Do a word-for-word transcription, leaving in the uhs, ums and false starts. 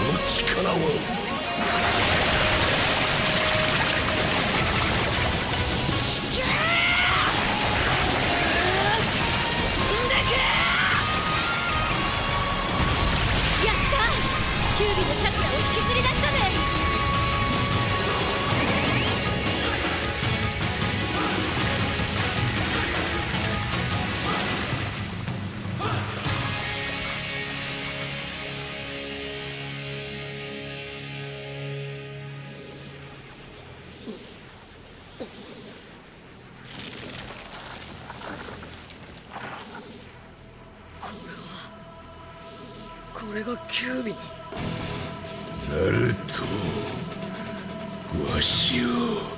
の力は。 キュービのチャクラを引きずり出したね。 これがキュービのナルト、わしを